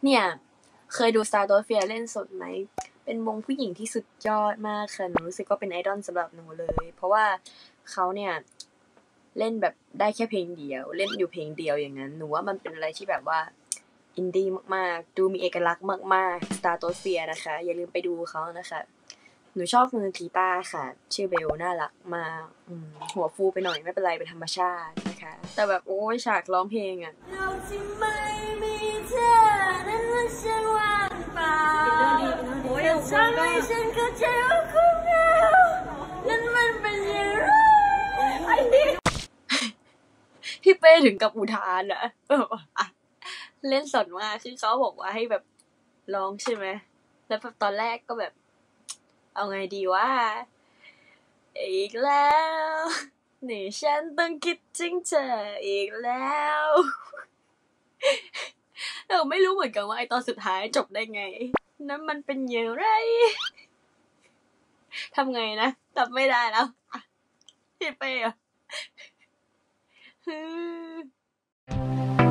เนี่ยเคยดู Stratosfear เล่นสดไหมเป็นวงผู้หญิงที่สุดยอดมากค่ะหนูรู้สึกว่าเป็นไอดอลสำหรับหนูเลยเพราะว่าเขาเนี่ยเล่นแบบได้แค่เพลงเดียวเล่นอยู่เพลงเดียวอย่างนั้นหนูว่ามันเป็นอะไรที่แบบว่าอินดี้มากๆดูมีเอกลักษณ์มากๆ Stratosfear นะคะอย่าลืมไปดูเขานะคะหนูชอบมือกีตาร์ค่ะชื่อเบลน่ารักมากหัวฟูไปหน่อยไม่เป็นไรเป็นธรรมชาตินะคะแต่แบบโอ้ยฉากร้องเพลงอ่ะเราที่ไม่มีเธอนั้นมันฉันว่างเปล่าโอ้ยทำให้ฉันเข้าใจว่าของเรานั้นมันเป็นอย่างไรไอ้นี่พี่เป้ถึงกับอุทานอ่ะเล่นสดมากคือเขาบอกว่าให้แบบร้องใช่ไหมแล้วตอนแรกก็แบบเอาไงดีว่าอีกแล้วนี่ฉันต้องคิดถึงเธออีกแล้วไม่รู้เหมือนกันว่าไอตอนสุดท้ายจบได้ไงนั้นมันเป็นอย่างไรทำไงนะจำไม่ได้แล้วพี่เป้อะ